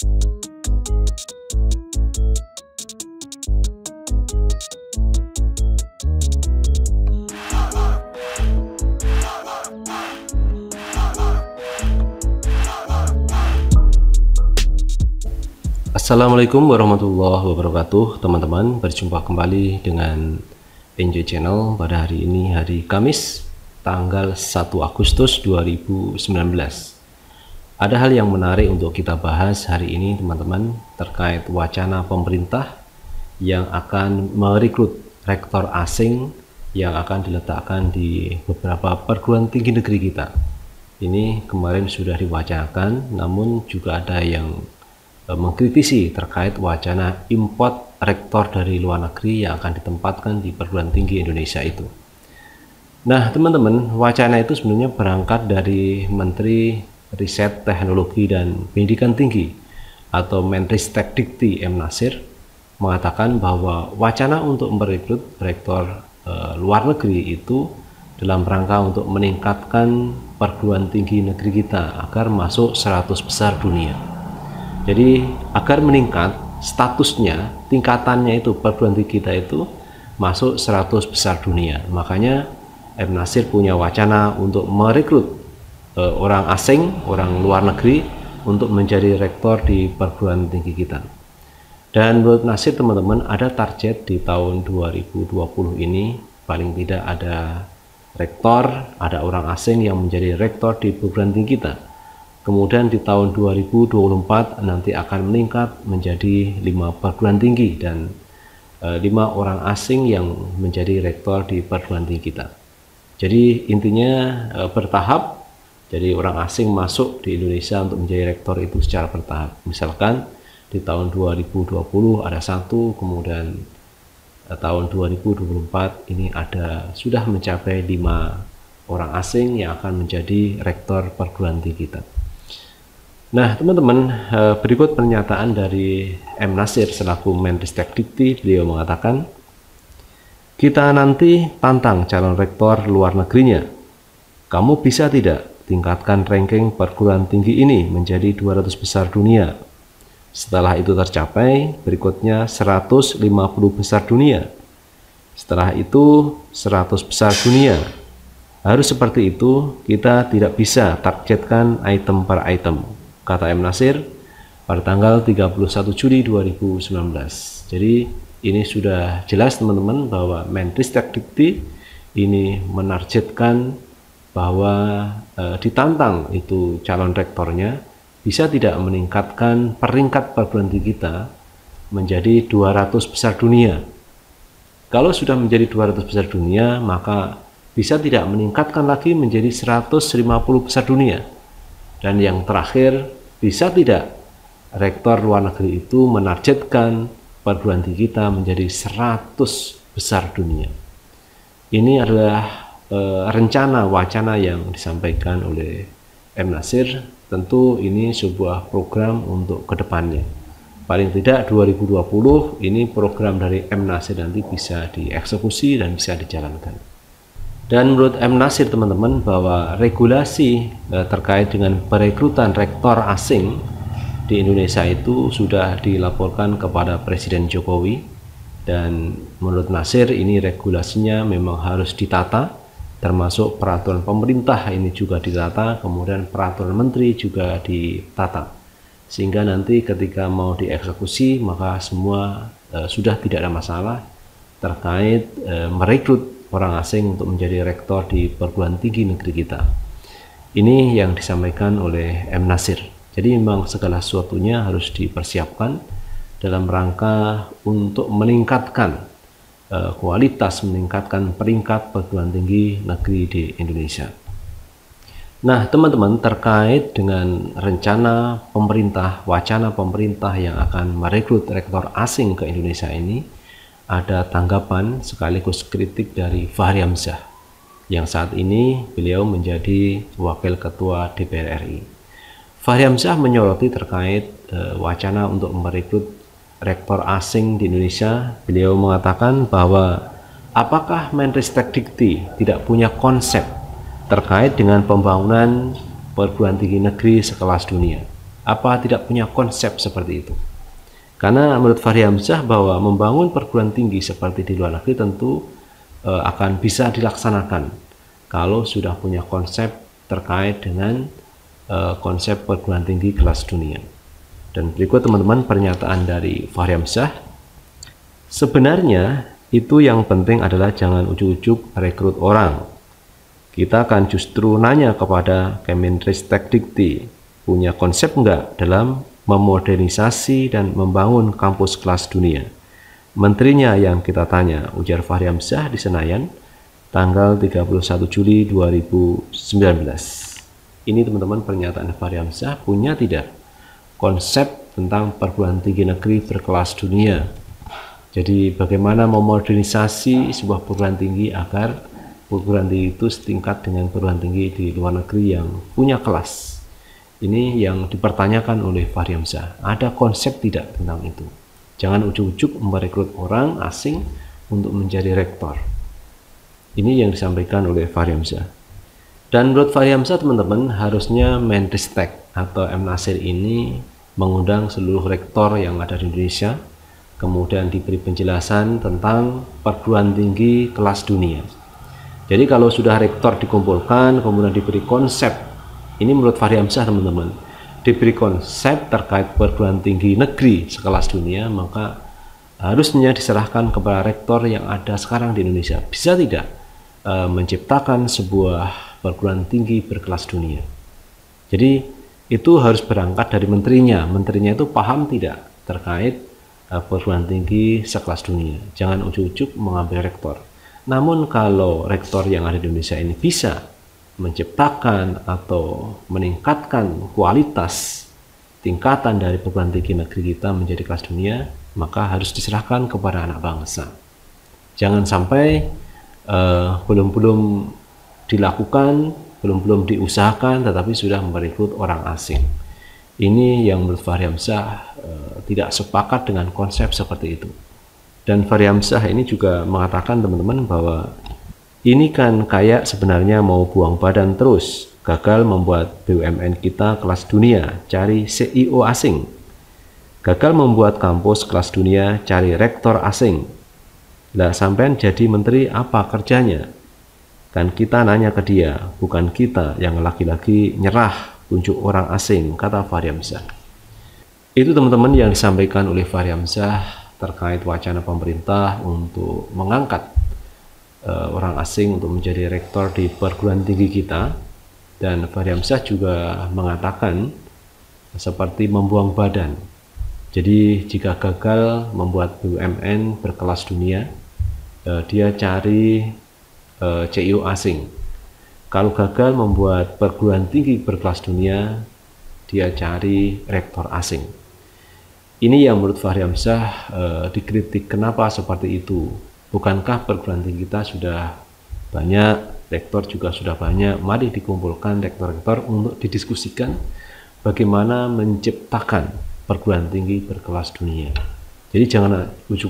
Assalamualaikum warahmatullahi wabarakatuh, teman-teman. Berjumpa kembali dengan Enjoy Channel pada hari ini, hari Kamis tanggal 1 Agustus 2019. Ada hal yang menarik untuk kita bahas hari ini, teman-teman, terkait wacana pemerintah yang akan merekrut rektor asing yang akan diletakkan di beberapa perguruan tinggi negeri kita. Ini kemarin sudah diwacanakan, namun juga ada yang mengkritisi terkait wacana import rektor dari luar negeri yang akan ditempatkan di perguruan tinggi Indonesia itu. Nah, teman-teman, wacana itu sebenarnya berangkat dari Menteri Riset, Teknologi, dan Pendidikan Tinggi atau Menristekdikti M. Nasir mengatakan bahwa wacana untuk merekrut rektor luar negeri itu dalam rangka untuk meningkatkan perguruan tinggi negeri kita agar masuk 100 besar dunia. Jadi agar meningkat statusnya, tingkatannya itu perguruan tinggi kita itu masuk 100 besar dunia. Makanya M. Nasir punya wacana untuk merekrut orang asing, orang luar negeri untuk menjadi rektor di perguruan tinggi kita. Dan menurut Nasir, teman-teman, ada target di tahun 2020 ini paling tidak ada rektor, ada orang asing yang menjadi rektor di perguruan tinggi kita. Kemudian di tahun 2024 nanti akan meningkat menjadi 5 perguruan tinggi dan 5 orang asing yang menjadi rektor di perguruan tinggi kita. Jadi intinya bertahap, jadi orang asing masuk di Indonesia untuk menjadi rektor itu secara bertahap. Misalkan di tahun 2020 ada 1, kemudian tahun 2024 ini ada sudah mencapai 5 orang asing yang akan menjadi rektor perguruan tinggi kita. Nah, teman-teman, berikut pernyataan dari M. Nasir selaku Menristekdikti. Beliau mengatakan, kita nanti tantang calon rektor luar negerinya. Kamu bisa tidak tingkatkan ranking perguruan tinggi ini menjadi 200 besar dunia? Setelah itu tercapai, berikutnya 150 besar dunia. Setelah itu 100 besar dunia. Harus seperti itu, kita tidak bisa targetkan item per item, kata M. Nasir pada tanggal 31 Juli 2019. Jadi ini sudah jelas, teman-teman, bahwa Menristekdikti ini menargetkan bahwa ditantang itu calon rektornya bisa tidak meningkatkan peringkat perguruan tinggi kita menjadi 200 besar dunia. Kalau sudah menjadi 200 besar dunia, maka bisa tidak meningkatkan lagi menjadi 150 besar dunia. Dan yang terakhir, bisa tidak rektor luar negeri itu menargetkan perguruan tinggi kita menjadi 100 besar dunia. Ini adalah rencana wacana yang disampaikan oleh M. Nasir. Tentu ini sebuah program untuk kedepannya. Paling tidak 2020 ini program dari M. Nasir nanti bisa dieksekusi dan bisa dijalankan. Dan menurut M. Nasir, teman-teman, bahwa regulasi terkait dengan perekrutan rektor asing di Indonesia itu sudah dilaporkan kepada Presiden Jokowi. Dan menurut Nasir ini regulasinya memang harus ditata, termasuk peraturan pemerintah ini juga ditata, kemudian peraturan menteri juga ditata. Sehingga nanti ketika mau dieksekusi maka semua sudah tidak ada masalah terkait merekrut orang asing untuk menjadi rektor di perguruan tinggi negeri kita. Ini yang disampaikan oleh M. Nasir. Jadi memang segala sesuatunya harus dipersiapkan dalam rangka untuk meningkatkan kualitas, meningkatkan peringkat perguruan tinggi negeri di Indonesia. Nah, teman-teman, terkait dengan rencana pemerintah, wacana pemerintah yang akan merekrut rektor asing ke Indonesia ini, ada tanggapan sekaligus kritik dari Fahri Hamzah yang saat ini beliau menjadi Wakil Ketua DPR RI. Fahri Hamzah menyoroti terkait wacana untuk merekrut rektor asing di Indonesia. Beliau mengatakan bahwa apakah Menristekdikti tidak punya konsep terkait dengan pembangunan perguruan tinggi negeri sekelas dunia. Apa tidak punya konsep seperti itu? Karena menurut Fahri Hamzah bahwa membangun perguruan tinggi seperti di luar negeri tentu akan bisa dilaksanakan kalau sudah punya konsep terkait dengan konsep perguruan tinggi kelas dunia. Dan berikut teman-teman pernyataan dari Fahri Hamzah. Sebenarnya itu yang penting adalah jangan ujuk-ujuk rekrut orang. Kita akan justru nanya kepada Kemendristekdikti, punya konsep enggak dalam memodernisasi dan membangun kampus kelas dunia? Menterinya yang kita tanya, ujar Fahri Hamzah di Senayan, tanggal 31 Juli 2019. Ini teman-teman pernyataan Fahri Hamzah, punya tidak konsep tentang perguruan tinggi negeri berkelas dunia? Jadi bagaimana memodernisasi sebuah perguruan tinggi agar perguruan tinggi itu setingkat dengan perguruan tinggi di luar negeri yang punya kelas. Ini yang dipertanyakan oleh Fahri Hamzah. Ada konsep tidak tentang itu? Jangan ujuk-ujuk merekrut orang asing untuk menjadi rektor. Ini yang disampaikan oleh Fahri Hamzah. Dan menurut Fahri Hamzah teman-teman, harusnya Menristek atau M. Nasir ini mengundang seluruh rektor yang ada di Indonesia, kemudian diberi penjelasan tentang perguruan tinggi kelas dunia. Jadi kalau sudah rektor dikumpulkan, kemudian diberi konsep, ini menurut Fahri Hamzah teman-teman, diberi konsep terkait perguruan tinggi negeri sekelas dunia, maka harusnya diserahkan kepada rektor yang ada sekarang di Indonesia. Bisa tidak menciptakan sebuah perguruan tinggi berkelas dunia? Jadi itu harus berangkat dari menterinya. Menterinya itu paham tidak terkait perguruan tinggi sekelas dunia. Jangan ujuk-ujuk mengambil rektor. Namun kalau rektor yang ada di Indonesia ini bisa menciptakan atau meningkatkan kualitas tingkatan dari perguruan tinggi negeri kita menjadi kelas dunia, maka harus diserahkan kepada anak bangsa. Jangan sampai belum dilakukan, belum diusahakan, tetapi sudah merekrut orang asing. Ini yang menurut Fahri Hamzah tidak sepakat dengan konsep seperti itu. Dan Fahri Hamzah ini juga mengatakan teman-teman bahwa ini kan kayak sebenarnya mau buang badan terus, gagal membuat BUMN kita kelas dunia, cari CEO asing. Gagal membuat kampus kelas dunia, cari rektor asing. Lah sampean jadi menteri apa kerjanya? Kan kita nanya ke dia, bukan kita yang lagi-lagi nyerah unjuk orang asing, kata Fahri Hamzah. Itu teman-teman yang disampaikan oleh Fahri Hamzah terkait wacana pemerintah untuk mengangkat orang asing untuk menjadi rektor di perguruan tinggi kita. Dan Fahri Hamzah juga mengatakan seperti membuang badan. Jadi jika gagal membuat BUMN berkelas dunia, dia cari CEO asing. Kalau gagal membuat perguruan tinggi berkelas dunia, dia cari rektor asing. Ini yang menurut Fahri Hamzah dikritik, kenapa seperti itu? Bukankah perguruan tinggi kita sudah banyak, rektor juga sudah banyak, mari dikumpulkan rektor-rektor untuk didiskusikan bagaimana menciptakan perguruan tinggi berkelas dunia. Jadi jangan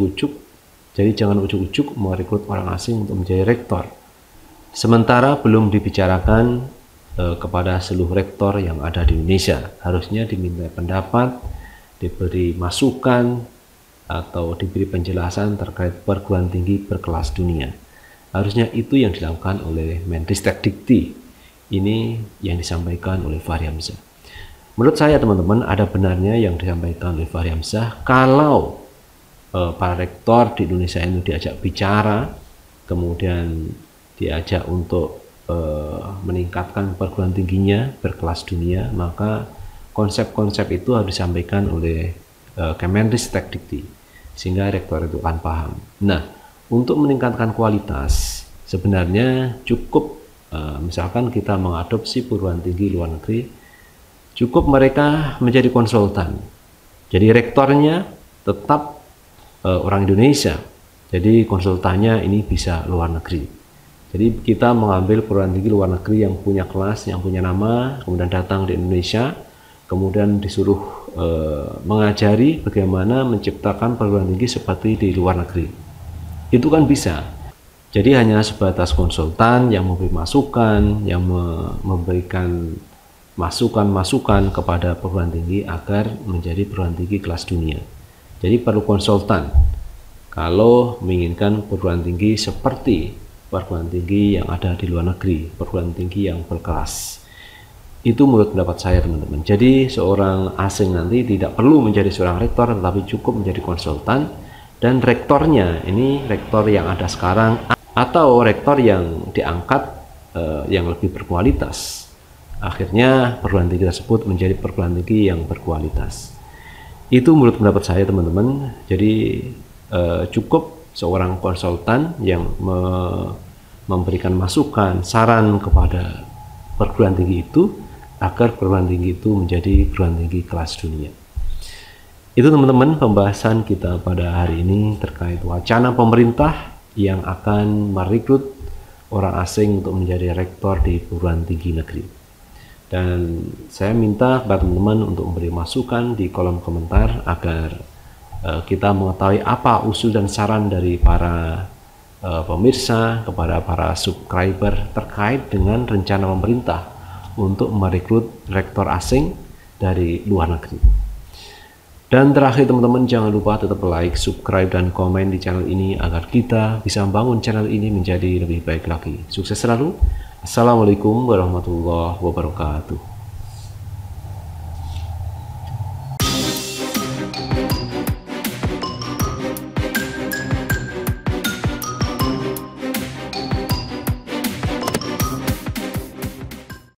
ujuk-ujuk merekrut orang asing untuk menjadi rektor. Sementara belum dibicarakan kepada seluruh rektor yang ada di Indonesia. Harusnya diminta pendapat, diberi masukan atau diberi penjelasan terkait perguruan tinggi berkelas dunia. Harusnya itu yang dilakukan oleh Menristekdikti. Ini yang disampaikan oleh Fahri Hamzah. Menurut saya teman-teman, ada benarnya yang disampaikan oleh Fahri Hamzah. Kalau para rektor di Indonesia ini diajak bicara, kemudian diajak untuk meningkatkan perguruan tingginya berkelas dunia, maka konsep-konsep itu harus disampaikan oleh Kemendristekdikti sehingga rektor itu akan paham. Nah, untuk meningkatkan kualitas sebenarnya cukup misalkan kita mengadopsi perguruan tinggi luar negeri, cukup mereka menjadi konsultan. Jadi rektornya tetap orang Indonesia, jadi konsultannya ini bisa luar negeri. Jadi kita mengambil perguruan tinggi luar negeri yang punya kelas, yang punya nama, kemudian datang di Indonesia, kemudian disuruh mengajari bagaimana menciptakan perguruan tinggi seperti di luar negeri. Itu kan bisa. Jadi hanya sebatas konsultan yang memberi masukan, yang memberikan masukan-masukan kepada perguruan tinggi agar menjadi perguruan tinggi kelas dunia. Jadi perlu konsultan kalau menginginkan perguruan tinggi seperti perguruan tinggi yang ada di luar negeri, perguruan tinggi yang berkelas. Itu menurut pendapat saya, teman-teman. Jadi seorang asing nanti tidak perlu menjadi seorang rektor, tetapi cukup menjadi konsultan, dan rektornya ini rektor yang ada sekarang atau rektor yang diangkat yang lebih berkualitas. Akhirnya perguruan tinggi tersebut menjadi perguruan tinggi yang berkualitas. Itu menurut pendapat saya, teman-teman. Jadi cukup seorang konsultan yang memberikan masukan, saran kepada perguruan tinggi itu agar perguruan tinggi itu menjadi perguruan tinggi kelas dunia. Itu, teman-teman, pembahasan kita pada hari ini terkait wacana pemerintah yang akan merekrut orang asing untuk menjadi rektor di perguruan tinggi negeri. Dan saya minta kepada teman-teman untuk memberi masukan di kolom komentar agar kita mengetahui apa usul dan saran dari para pemirsa kepada para subscriber terkait dengan rencana pemerintah untuk merekrut rektor asing dari luar negeri. Dan terakhir, teman-teman, jangan lupa tetap like, subscribe, dan komen di channel ini agar kita bisa membangun channel ini menjadi lebih baik lagi. Sukses selalu. Assalamualaikum warahmatullahi wabarakatuh.